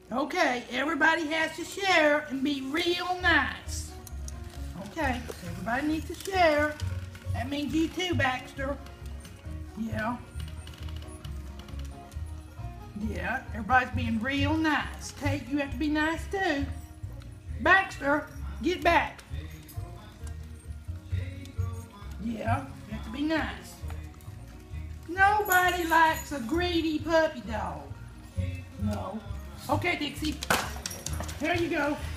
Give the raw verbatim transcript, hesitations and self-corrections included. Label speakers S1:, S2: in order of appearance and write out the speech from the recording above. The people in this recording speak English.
S1: Okay, everybody has to share and be real nice. Okay, everybody needs to share. That means you too, Baxter. Yeah. Yeah, everybody's being real nice. Tate, you have to be nice too. Baxter, get back. Yeah, you have to be nice. Nobody likes a greedy puppy dog. No. Okay, Dixie. Here you go.